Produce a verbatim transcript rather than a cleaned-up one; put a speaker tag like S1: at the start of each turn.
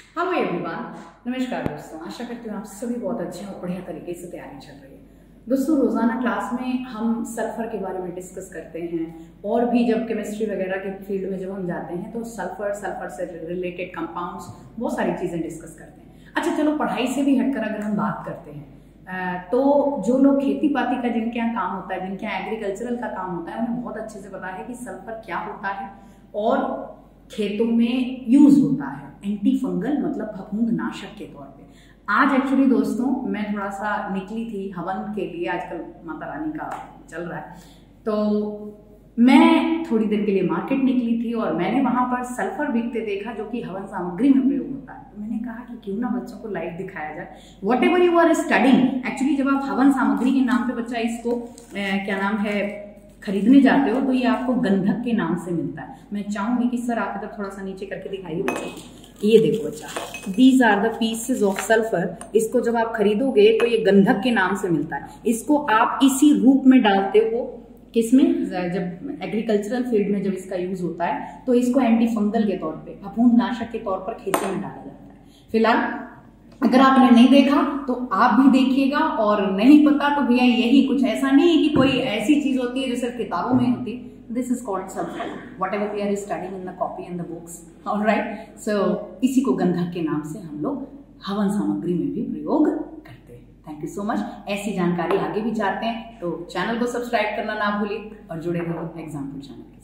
S1: Hello everyone, नमस्कार दोस्तों। आशा करती हूँ आप सभी बहुत अच्छे और बढ़िया तरीके से तैयारी चल रही है। दोस्तों, रोजाना क्लास में हम सल्फर के बारे में डिस्कस करते हैं और भी जब केमिस्ट्री वगैरह के फील्ड में जब हम जाते हैं तो सल्फर सल्फर से रिलेटेड कंपाउंड्स बहुत सारी चीजें डिस्कस करते हैं। अच्छा चलो, पढ़ाई से भी हटकर अगर हम बात करते हैं तो जो लोग खेती पाती का जिनके यहाँ काम होता है, जिनके यहाँ एग्रीकल्चरल का काम होता है, उन्हें बहुत अच्छे से पता है कि सल्फर क्या होता है और खेतों में यूज होता है एंटी फंगल मतलब फफूंद नाशक के तौर पे। आज एक्चुअली दोस्तों मैं थोड़ा सा निकली थी हवन के लिए, आजकल माता रानी का चल रहा है, तो मैं थोड़ी देर के लिए मार्केट निकली थी और मैंने वहां पर सल्फर बिकते देखा जो कि हवन सामग्री में प्रयोग होता है। तो मैंने कहा कि क्यों ना बच्चों को लाइव दिखाया जाए। Whatever you are studying, actually जब आप हवन सामग्री के नाम पे बच्चा इसको ए, क्या नाम है खरीदने जाते हो तो ये आपको गंधक के नाम से मिलता है। मैं चाहूंगी कि सर आप इधर थोड़ा सा नीचे करके दिखाइए बच्चे। ये देखो बच्चा, these are the pieces of sulphur. इसको जब आप खरीदोगे तो ये गंधक के नाम से मिलता है। इसको आप इसी रूप में डालते हो किसमें, जब एग्रीकल्चरल फील्ड में जब इसका यूज होता है तो इसको एंटी फंगल के तौर पे, फफूंद नाशक के तौर पर खेती में डाला जाता है। फिलहाल अगर आपने नहीं देखा तो आप भी देखिएगा, और नहीं पता तो भैया यही कुछ ऐसा नहीं है कि कोई ऐसी चीज होती है जो सिर्फ किताबों में होती है। This is called sulphur, whatever we are studying in the copy and the books. Alright, so इसी को गंधक के नाम से हम लोग हवन सामग्री में भी प्रयोग करते हैं। Thank you so much. ऐसी जानकारी आगे भी चाहते हैं तो चैनल को सब्सक्राइब करना ना भूलिए और जुड़े रहो एग्जाम्पल चैनल।